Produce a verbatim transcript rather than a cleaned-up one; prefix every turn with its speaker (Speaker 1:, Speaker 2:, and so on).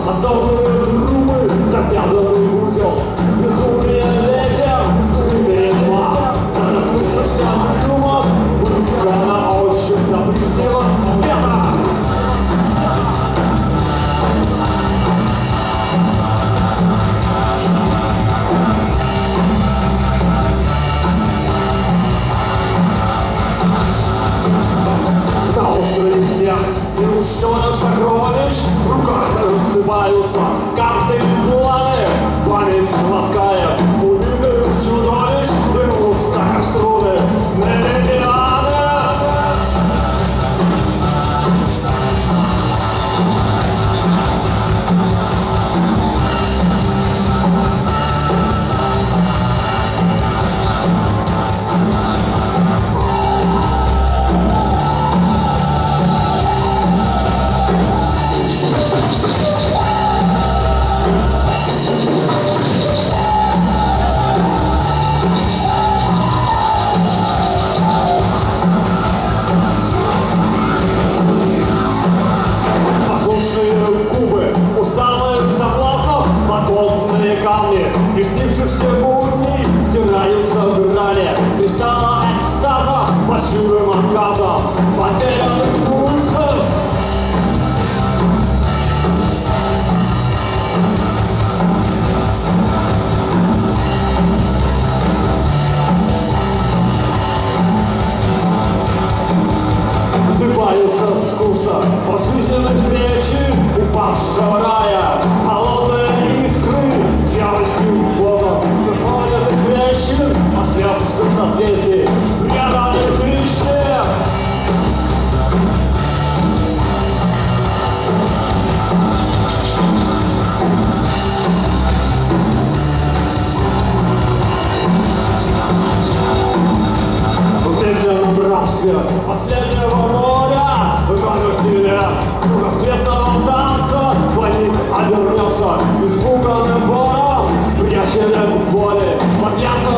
Speaker 1: Азотные трубы, завязанный в узел. Безумие ветер, скрытые тьма. Задохнувшихся трюмов, выпуска на ощупь до ближнего света. Всех неучтенных сокровищ в руках рассыпаются карты и планы. Память ласкает убитых чудовищ, рвутся как струны меридианы. Приснившихся будней стираются в ране кристалла экстаза, фальшивым отказом потерянных пульсов. Сбиваются с курса пожизненной встречи упавшего рая. Холодные искры с яростью плотом выходят из трещин ослепших созвездий, преданных личных. В медленном рабстве последнего моря выносили кругосветного танца. Планет обернется испуганным вором, прячет воле под ясом.